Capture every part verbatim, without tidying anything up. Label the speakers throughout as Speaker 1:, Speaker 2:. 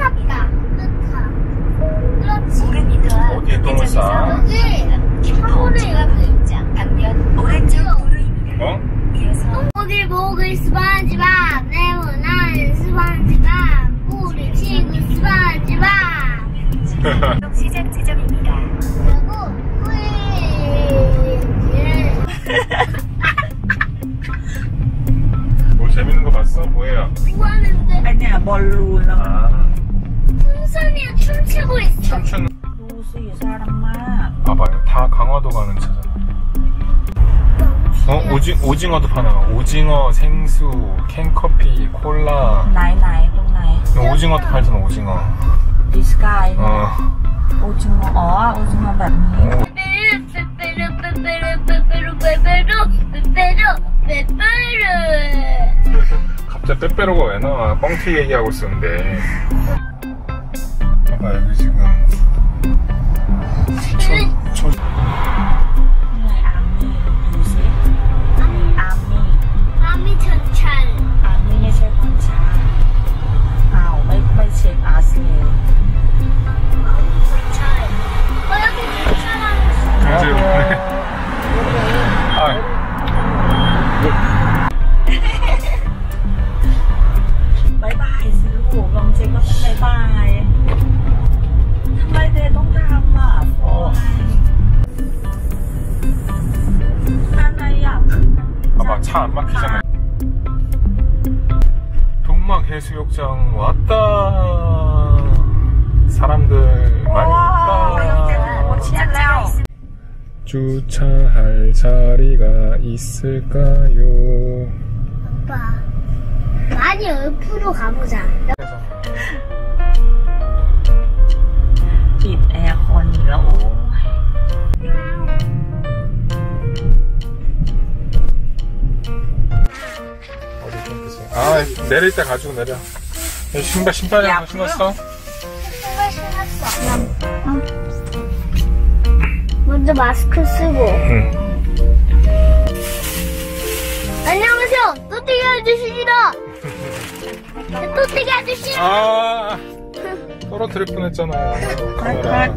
Speaker 1: 끝났다. 끝났다. 그렇지.
Speaker 2: 오백 미터
Speaker 3: 어디에 똥을 싸?
Speaker 1: 여기.
Speaker 2: 김포 중앙구입장 방면 오른쪽 도로입니다.
Speaker 3: 어?
Speaker 2: 이어서
Speaker 1: 목을 목을 스펀지밥 네모난 스펀지밥 우리 친구 스펀지밥
Speaker 2: 시작 지점입니다.
Speaker 1: 그리고
Speaker 3: 뭐 재밌는 거 봤어? 뭐예요?
Speaker 1: 뭐 하는데?
Speaker 4: 아니야, 멀루.
Speaker 3: 아,
Speaker 1: 풍선이야 춤추고 있어.
Speaker 3: 춤추는.
Speaker 4: 루시 사람만.
Speaker 3: 봐봐요. 다 강화도 가는 차잖아. 어? 오지, 오징어도 파나. 오징어, 생수, 캔커피, 콜라.
Speaker 4: 나이 나이 또 나이.
Speaker 3: 오징어도 팔잖아, 오징어.
Speaker 4: 디스카이.
Speaker 3: 어.
Speaker 4: 오징어. 어, 오징어 แบบนี้.
Speaker 3: 어.
Speaker 1: 빼빼로 빼빼로 빼빼로 빼빼로 빼빼로 빼빼로.
Speaker 3: 갑자기 빼빼로가 왜 나와? 뻥튀기 얘기하고 있었는데. 봐봐, 여기 지금. 초, 초.
Speaker 4: เหนื่อยอาร์มี่ดูสิอาร์มี่
Speaker 1: 아미 천찬.
Speaker 4: อาร์มี่ไม่ใช่คนช้าอ้าวไม่ไม่เช็คอาร์ซี
Speaker 1: 잘. 어 여기 천찬하고 있어.
Speaker 3: 이제 아,
Speaker 4: บายบายสิลูกลองเช็คก็ต้องบายบายทำไมเธอต้องทำอ่ะโอ้ยอะไรอ่ะ
Speaker 3: 봐봐, 차 안 막히잖아. 동막해수욕장 왔다. 사람들 많이 있다. 주차할 자리가 있을까요?
Speaker 1: 아빠. 많이 옆으로 가보자.
Speaker 4: ปิดแอร์คอนอีกแล้วโอ้ย
Speaker 3: 어디 좀 드세요. 아, 내릴 때 가지고 내려. 신발, 신발이랑 신었어?
Speaker 1: 신발 신었어. 먼저 마스크 쓰고.
Speaker 3: 응.
Speaker 1: 안녕하세요. 또띠기 아저씨입니다. 또띠기 아저씨.
Speaker 3: 아, 떨어뜨릴 뻔했잖아요. 카메라.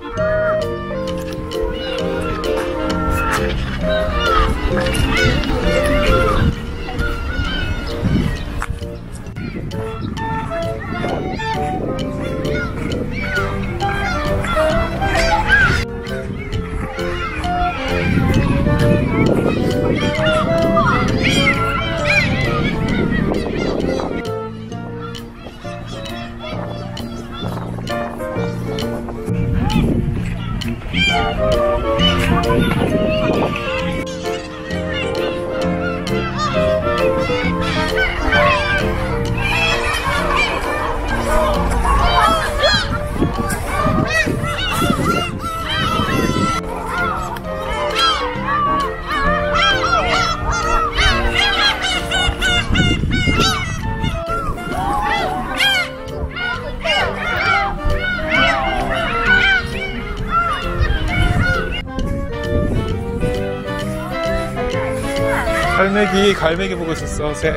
Speaker 3: 갈매기, 갈매기 보고 있었어, 새.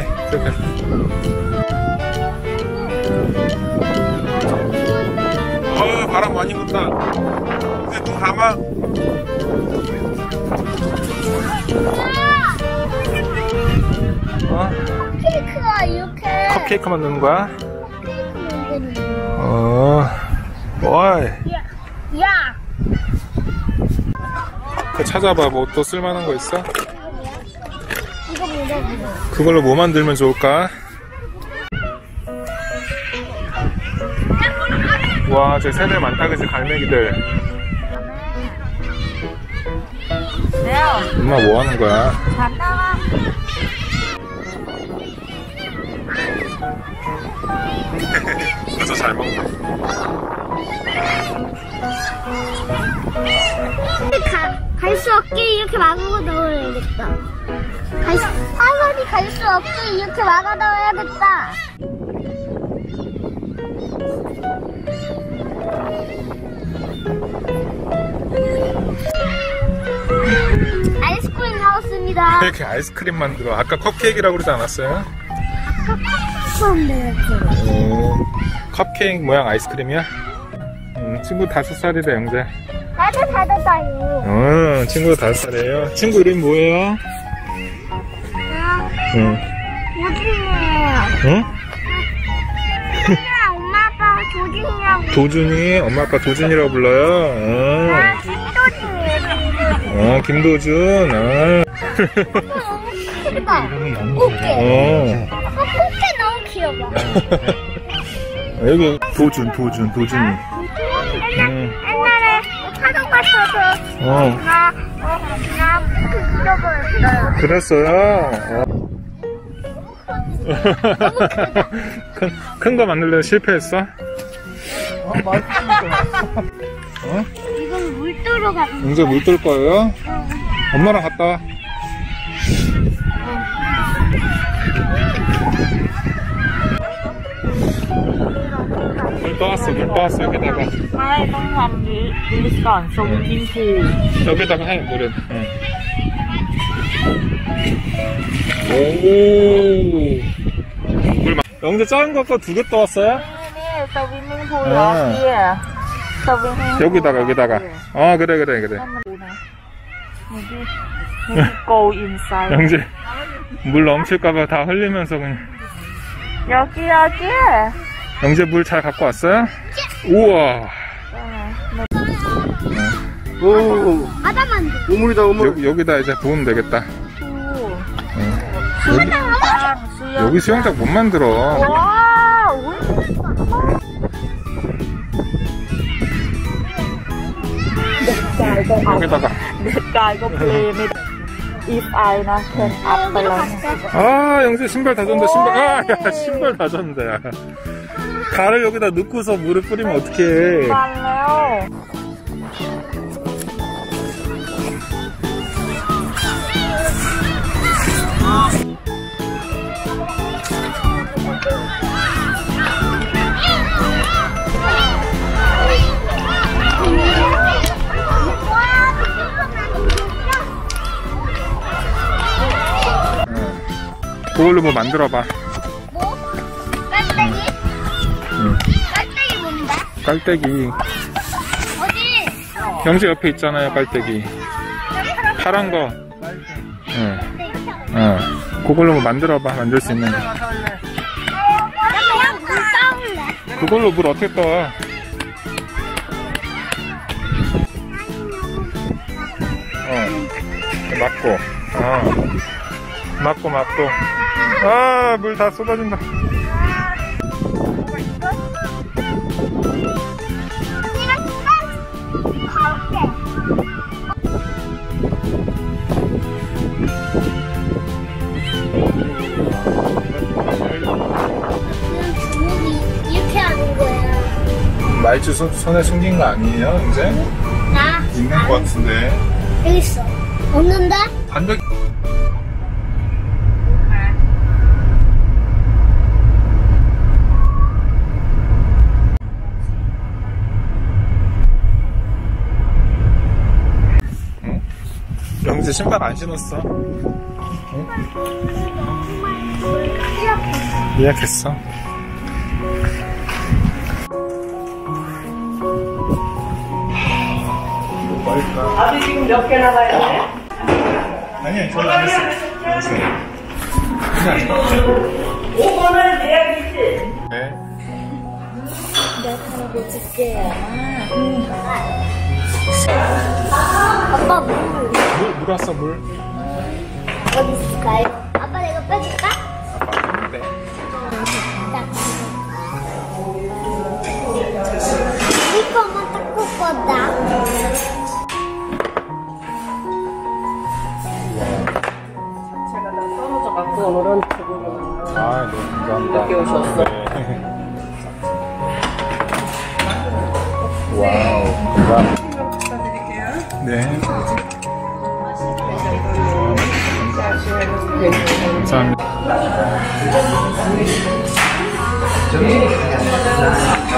Speaker 3: 어, 바람 많이 분다. 근데 눈 감아. 어?
Speaker 1: 케이크가 이렇게.
Speaker 3: 컵케이크 만드는 거야?
Speaker 1: 케이크 만드는 거.
Speaker 3: 어, 어이.
Speaker 1: 야. 야.
Speaker 3: 그 찾아봐, 뭐 또 쓸만한 거 있어?
Speaker 1: 이거 뭐라고?
Speaker 3: 그걸로 뭐 만들면 좋을까? 와, 저 새들 많다, 그치? 갈매기들. 엄마 뭐 하는 거야?
Speaker 4: 갔다가
Speaker 3: 그래서 잘 먹네.
Speaker 1: 갈 수 없게 이렇게 막고 넣어야겠다. 갈 수, 할머니 갈 수 없게 이렇게 막아 넣어야겠다. 아이스크림 나왔습니다.
Speaker 3: 왜 이렇게 아이스크림 만들어? 아까 컵케이크라고 그러지 않았어요?
Speaker 1: 처음 내렸어요.
Speaker 3: 오. 컵케이크 모양 아이스크림이야? 음, 친구 다섯 살이래, 영재.
Speaker 1: 나도 다섯 살이에요.
Speaker 3: 어, 친구 다섯 살이에요. 친구 이름 뭐예요?
Speaker 1: 아,
Speaker 3: 응.
Speaker 1: 도준이에요.
Speaker 3: 응?
Speaker 1: 도준이랑 엄마 아빠 도준이랑
Speaker 3: 도준이, 엄마 아빠 도준이라고 불러요. 어,
Speaker 1: 나 김도준이에요.
Speaker 3: 어 김도준. 어.
Speaker 1: 김도준. 꽃게.
Speaker 3: 어.
Speaker 1: 어, 꽃게 너무 귀여워.
Speaker 3: 여기 도준, 도준, 도준이.
Speaker 1: 옛날,
Speaker 3: 음.
Speaker 1: 옛날에 파동 갔어서
Speaker 3: 어.
Speaker 1: 나, 어, 나 꽃게 잃어버렸어요.
Speaker 3: 그랬어요. 어. 큰, 큰 거 만들려고 실패했어?
Speaker 4: 어, 맛있어.
Speaker 3: 어?
Speaker 1: 이건 물도로 가는
Speaker 3: 영재 물 뜰 거예요? 엄마랑 갔다 와. 물 떠왔어, 물 떠왔어, 여기다가.
Speaker 4: ไม่ต้องทำนี้นี้ก่อนทรงกินผู
Speaker 3: 여기다가 해, 물은. 응. 오. 물 마... 영재 작은 거 아까 두 개 떠왔어요?
Speaker 4: นี่สวิมมิ่งพูลเหรอพี่สวิมมิ่ง
Speaker 3: 여기다가, 여기다가. 아, 그래, 그래, 그래.
Speaker 4: นั่นมันดูนะนี่ที่นี่ที่ go inside
Speaker 3: 영재, 물 넘칠까봐 다 흘리면서 그냥.
Speaker 4: 여기 여기
Speaker 3: 영재 물 잘 갖고 왔어요? 우와.
Speaker 5: 오,
Speaker 1: 바다 만두.
Speaker 5: 우물이다, 우물.
Speaker 3: 여기, 여기다 이제 부으면 되겠다. 응. 여기,
Speaker 4: 수영
Speaker 3: 여기 수영장 못 만들어.
Speaker 4: 와
Speaker 3: 여기다가.
Speaker 4: เด็กกายก็เพลย์ไม่ได้ if I นะ can up ไปแล้ว
Speaker 3: 아, 영재 신발 다 젖는다, 신발. 아, 야, 신발 다 젖는다, 야. 발을 여기다 넣고서 물을 뿌리면 어떡해.
Speaker 4: ฟันแล้ว
Speaker 3: 그걸로 뭐 만들어봐.
Speaker 1: 뭐? 깔때기?
Speaker 3: 응.
Speaker 1: 깔때기 뭔데?
Speaker 3: 깔때기.
Speaker 1: 어디?
Speaker 3: 영재 옆에 있잖아요, 깔때기. 파란 거. 응. 응. 그걸로 뭐 만들어봐, 만들 수 있는 거.
Speaker 1: 나 그냥 물 따올래.
Speaker 3: 그걸로 물 어떻게 떠? 어. 맞고. 어. 맞고, 맞고. 아, 물 다 쏟아진다.
Speaker 1: 이렇게 하는 거야.
Speaker 3: 말주 손, 손에 숨긴 거 아니에요, 이제?
Speaker 1: 나
Speaker 3: 있는 거 같은데.
Speaker 1: 여기 있어. 없는데?
Speaker 3: 반대. 응? 영재 신발 안 신었어? 응? 예약했어.
Speaker 4: 아들 지금 몇 개 나가야 돼?
Speaker 3: 아니야, 저는 안 했어.
Speaker 4: 오 번은 예약이지?
Speaker 3: 네.
Speaker 4: 내가 볼게
Speaker 1: 아빠 물
Speaker 3: 물, 물 왔어, 물.
Speaker 1: 어디 있을까요? 아빠 내가 빼줄까?
Speaker 3: 아빠 했는데.
Speaker 1: 이거만 닦을 거다.
Speaker 4: 제가 다 떨어져갖고 오늘은 두고
Speaker 3: 아, 네, 감사합니다.
Speaker 4: 늦게 오셨어?
Speaker 3: 네. 와우, 감사합니다. 네. 감사합니다.